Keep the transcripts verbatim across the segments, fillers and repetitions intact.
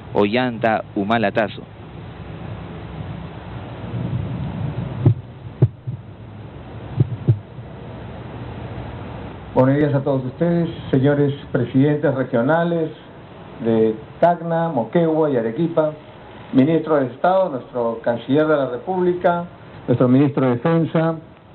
Ollanta, Humalatazo. Buenos días a todos ustedes, señores presidentes regionales de Tacna, Moquegua y Arequipa, ministro de Estado, nuestro canciller de la República, nuestro ministro de Defensa,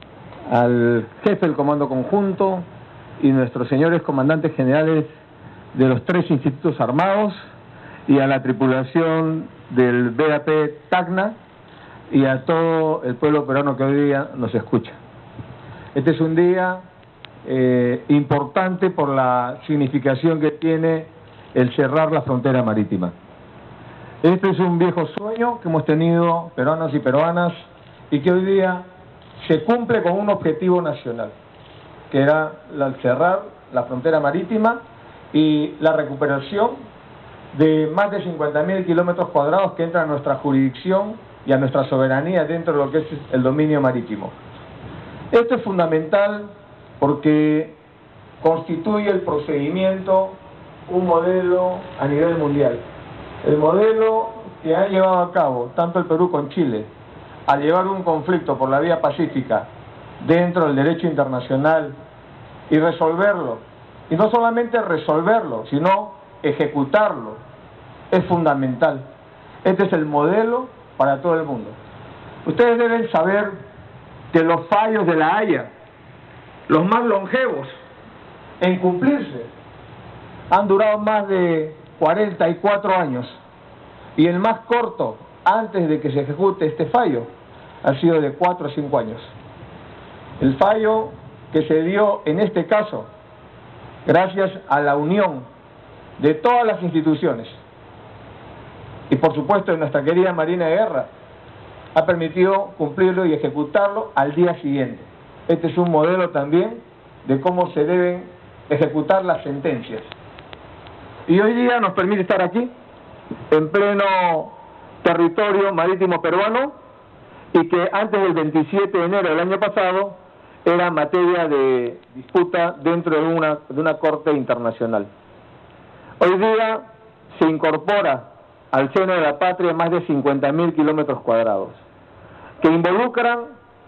al jefe del Comando Conjunto y nuestros señores comandantes generales de los tres institutos armados y a la tripulación del B A P Tacna y a todo el pueblo peruano que hoy día nos escucha. Este es un día eh, importante por la significación que tiene el cerrar la frontera marítima. Este es un viejo sueño que hemos tenido peruanos y peruanas y que hoy día se cumple con un objetivo nacional, que era el cerrar la frontera marítima y la recuperación de más de cincuenta mil kilómetros cuadrados que entran a nuestra jurisdicción y a nuestra soberanía dentro de lo que es el dominio marítimo. Esto es fundamental porque constituye el procedimiento un modelo a nivel mundial. El modelo que ha llevado a cabo tanto el Perú con Chile al llevar un conflicto por la vía pacífica dentro del derecho internacional y resolverlo, y no solamente resolverlo, sino ejecutarlo, es fundamental. Este es el modelo para todo el mundo. Ustedes deben saber que los fallos de La Haya, los más longevos en cumplirse, han durado más de cuarenta y cuatro años, y el más corto antes de que se ejecute este fallo ha sido de cuatro a cinco años. El fallo que se dio en este caso, gracias a la unión de todas las instituciones y por supuesto de nuestra querida Marina de Guerra, ha permitido cumplirlo y ejecutarlo al día siguiente. Este es un modelo también de cómo se deben ejecutar las sentencias. Y hoy día nos permite estar aquí, en pleno territorio marítimo peruano, y que antes del veintisiete de enero del año pasado era materia de disputa dentro de una, de una corte internacional. Hoy día se incorpora al seno de la patria más de cincuenta mil kilómetros cuadrados, que involucran,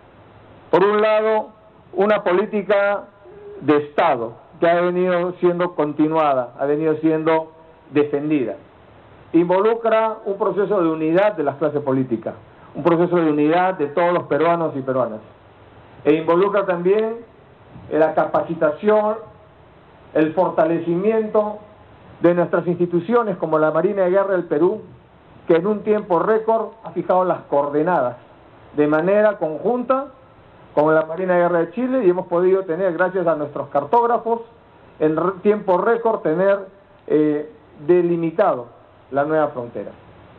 por un lado, una política de Estado que ha venido siendo continuada, ha venido siendo defendida. Involucra un proceso de unidad de las clases políticas, un proceso de unidad de todos los peruanos y peruanas. E involucra también la capacitación, el fortalecimiento de nuestras instituciones como la Marina de Guerra del Perú, que en un tiempo récord ha fijado las coordenadas de manera conjunta con la Marina de Guerra de Chile, y hemos podido tener, gracias a nuestros cartógrafos, en tiempo récord tener eh, delimitado la nueva frontera.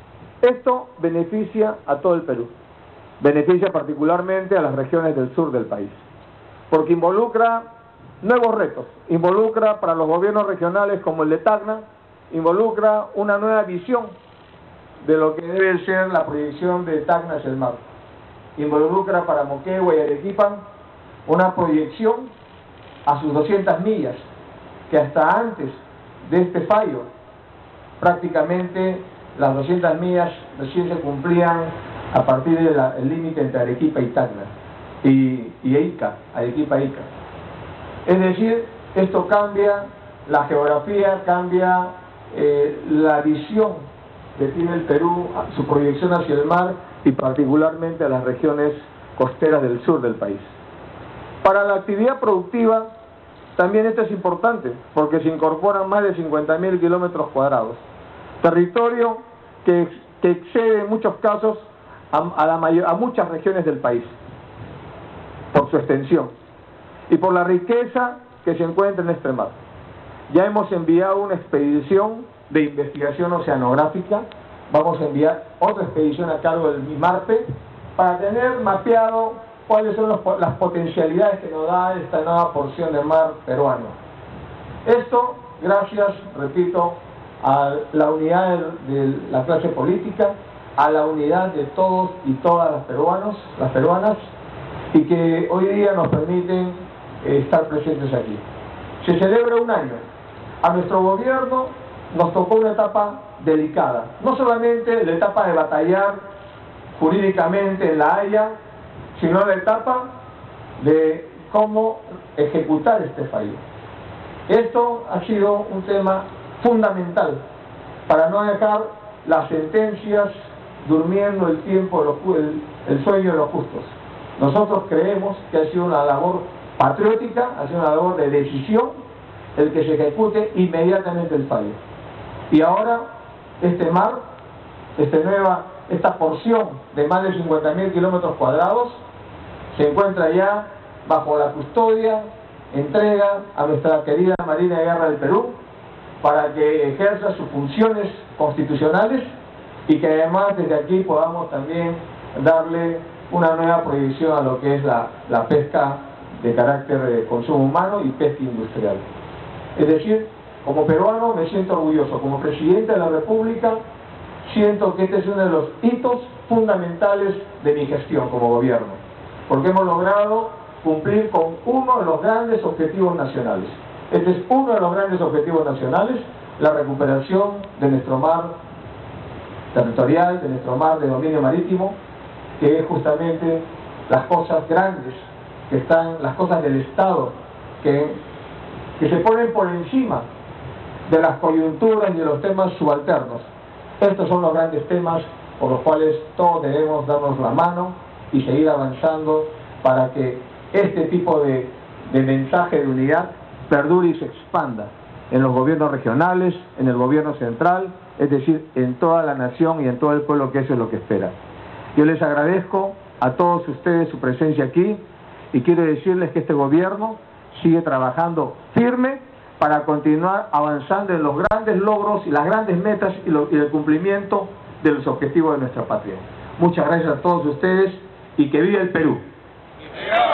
Esto beneficia a todo el Perú, beneficia particularmente a las regiones del sur del país, porque involucra nuevos retos, involucra para los gobiernos regionales como el de Tacna, involucra una nueva visión de lo que debe ser la proyección de Tacna hacia el mar, involucra para Moquegua y Arequipa una proyección a sus doscientas millas, que hasta antes de este fallo prácticamente las doscientas millas recién se cumplían a partir del límite entre Arequipa y Tacna y, y Ica, Arequipa e Ica. Es decir, esto cambia la geografía, cambia eh, la visión que tiene el Perú, su proyección hacia el mar y particularmente a las regiones costeras del sur del país. Para la actividad productiva también esto es importante porque se incorporan más de cincuenta mil kilómetros cuadrados, territorio que, que excede en muchos casos a, a, la mayor, a muchas regiones del país por su extensión y por la riqueza que se encuentra en este mar. Ya hemos enviado una expedición de investigación oceanográfica, vamos a enviar otra expedición a cargo del MIMARPE para tener mapeado cuáles son los, las potencialidades que nos da esta nueva porción de mar peruano. Esto gracias, repito, a la unidad de, de la clase política, a la unidad de todos y todas las peruanos, las peruanas, y que hoy día nos permiten eh, estar presentes aquí. Se celebra un año. A nuestro gobierno nos tocó una etapa delicada, no solamente la etapa de batallar jurídicamente en La Haya, sino la etapa de cómo ejecutar este fallo. Esto ha sido un tema fundamental para no dejar las sentencias durmiendo el tiempo, el, el sueño de los justos. Nosotros creemos que ha sido una labor patriótica, ha sido una labor de decisión, el que se ejecute inmediatamente el fallo. Y ahora, este mar, este nueva, esta porción de más de cincuenta mil kilómetros cuadrados, se encuentra ya bajo la custodia, entrega a nuestra querida Marina de Guerra del Perú, para que ejerza sus funciones constitucionales y que además desde aquí podamos también darle una nueva prohibición a lo que es la, la pesca de carácter de consumo humano y pesca industrial. Es decir, como peruano me siento orgulloso, como presidente de la República siento que este es uno de los hitos fundamentales de mi gestión como gobierno, porque hemos logrado cumplir con uno de los grandes objetivos nacionales. Este es uno de los grandes objetivos nacionales, la recuperación de nuestro mar territorial, de nuestro mar de dominio marítimo, que es justamente las cosas grandes, que están, las cosas del Estado, que, que se ponen por encima de las coyunturas y de los temas subalternos. Estos son los grandes temas por los cuales todos debemos darnos la mano y seguir avanzando para que este tipo de, de mensaje de unidad perdure y se expanda en los gobiernos regionales, en el gobierno central, es decir, en toda la nación y en todo el pueblo, que eso es lo que espera. Yo les agradezco a todos ustedes su presencia aquí y quiero decirles que este gobierno sigue trabajando firme para continuar avanzando en los grandes logros y las grandes metas y, lo, y el cumplimiento de los objetivos de nuestra patria. Muchas gracias a todos ustedes y que viva el Perú.